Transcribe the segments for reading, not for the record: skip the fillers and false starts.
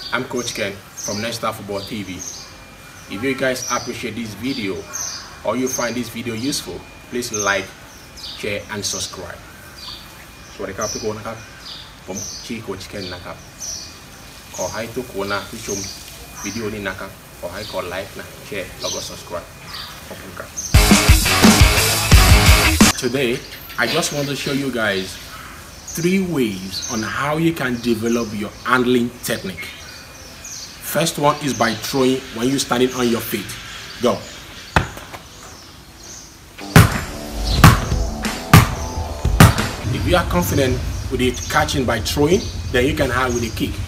I'm Coach Ken from Next Star Football TV. If you guys appreciate this video or you find this video useful, please like, share and subscribe. So the cap to go na from Coach Ken na cap. Or hi to go na to show video ni na cap. Or hi call like na share logo subscribe. Today I just want to show you guys 3 ways on how you can develop your handling technique. First one is by throwing when you're standing on your feet. Go. If you are confident with it catching by throwing, then you can have with a kick.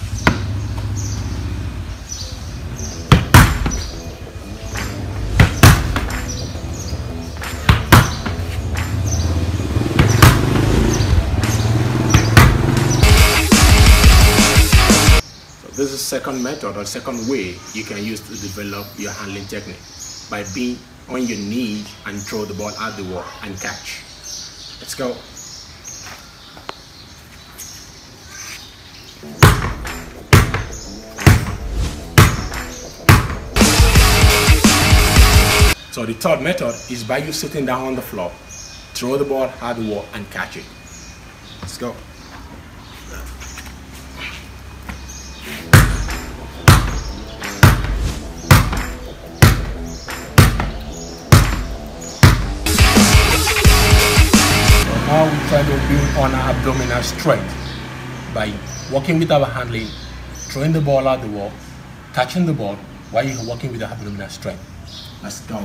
This is second method or second way you can use to develop your handling technique, by being on your knees and throw the ball at the wall and catch. Let's go. So the third method is by you sitting down on the floor, throw the ball at the wall and catch it. Let's go. Now we try to build on our abdominal strength by working with our handling, throwing the ball at the wall, catching the ball while you're working with the abdominal strength. Let's go.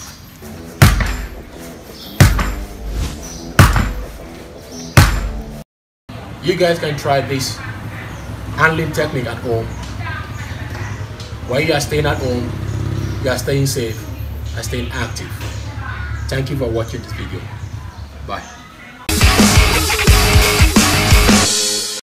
You guys can try this handling technique at home. While you are staying at home, you are staying safe and staying active. Thank you for watching this video. Bye.